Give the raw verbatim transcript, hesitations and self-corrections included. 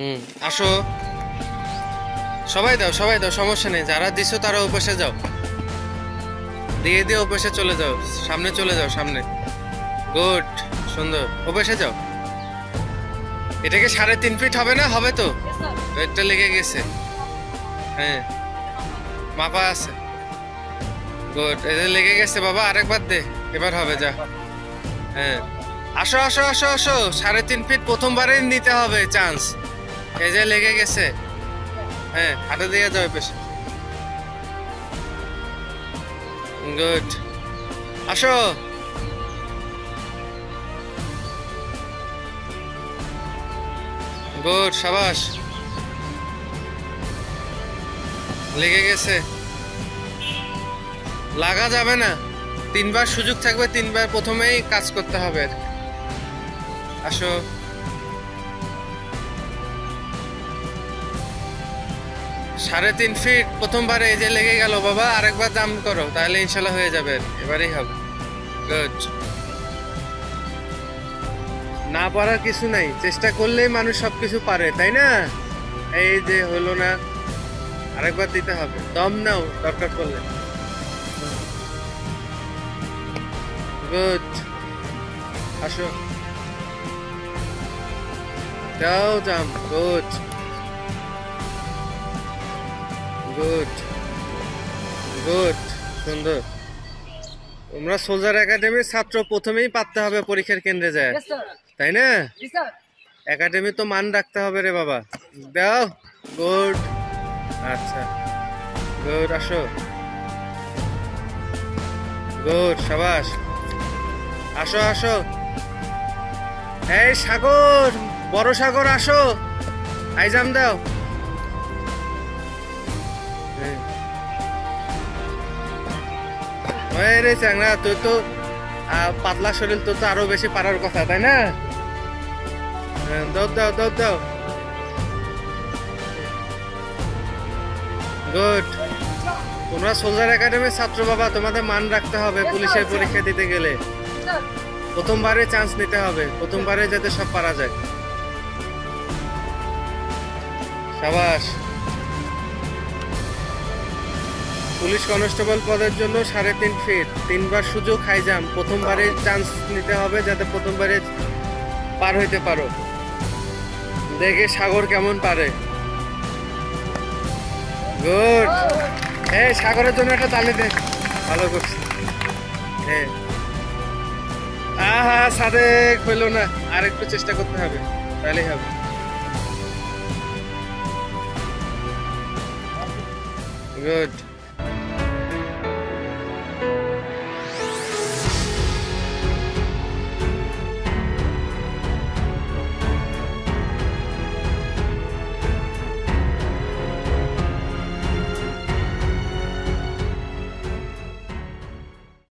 হুম আসো সবাই দাও সবাই দাও সমস্যা নেই যারা দিছো তারা ওপাশে যাও দিয়ে দিয়ে ওপাশে চলে যাও সামনে চলে যাও সামনে গুড সুন্দর ওপাশে যাও এটাকে সাড়ে তিন ফিট হবে না হবে তো এটা লেগে গেছে হ্যাঁ মাপা আছে গুড এটা লেগে গেছে বাবা আরেকবার দে এবার হবে যা হ্যাঁ আসো আসো আসো আসো সাড়ে তিন ফিট প্রথমবারই নিতে হবে চান্স এই যে লেগে গেছে হ্যাঁ হাতে দিয়ে যাও পেছনে গুড আসো গুড সাবাস লেগে গেছে লাগা যাবে না তিনবার সুযোগ থাকবে তিনবার প্রথমেই কাজ করতে হবে আসো সাড়ে তিন ফিট প্রথমবারে এই যে লেগে গেল বাবা আরেকবার দাম করো তাহলে ইনশাল্লাহ হয়ে যাবে এবারেই হবে গুড না পারার কিছু নাই চেষ্টা করলেই মানুষ সবকিছু পারে তাই না এই যে হলো না আরেকবার দিতে হবে দম নাও দরকার পড়লে গুড আসো দাও জাম গুড গুড গুড সুন্দর তোমরা সোলজার একাডেমির ছাত্র প্রথমেই পারতে হবে পরীক্ষার কেন্দ্রে যায় তাই না একাডেমি তো মান রাখতে হবে রে বাবা দাও গুড আচ্ছা গুড আসো গুড সাবাস আসো আসো এই সাগর বড় সাগর আসো আইজাম দাও রে চ্যাংরা তুই তো পাতলা শরীর তোর তো আরো বেশি পারার কথা তাই না দাও দাও দাও দাও গুড তোমরা সোলজার একাডেমির ছাত্র বাবা তোমাদের মান রাখতে হবে পুলিশের পরীক্ষা দিতে গেলে প্রথমবারে চান্স নিতে হবে প্রথমবারে যাতে সব পারা যায় সাবাস পুলিশ কনস্টেবল পদের জন্য সাড়ে তিন ফিট তিনবার সুযোগ হাইজাম প্রথমবারে চান্স নিতে হবে যাতে প্রথমবারে পার হইতে পারো দেখে সাগর কেমন পারে গুড হ্যাঁ সাগরের জন্য একটা তালি দে ভালো করছি হ্যাঁ আহা সাদেক হইলো না আর একটু চেষ্টা করতে হবে তাহলেই হবে গুড